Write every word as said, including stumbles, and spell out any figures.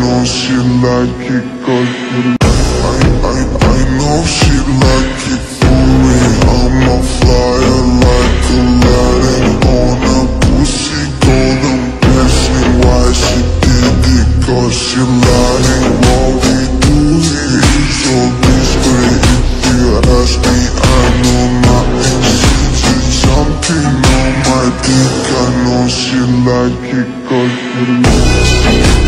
know she like it, 'cause I, I, I know she like it for me. I'm a flyer like Aladdin on a pussy golden blessing. Why she did it? 'Cause she lying. What we do here is so discreet. If you ask me, I know nothing. She's jumping on my dick. I know she like it, 'cause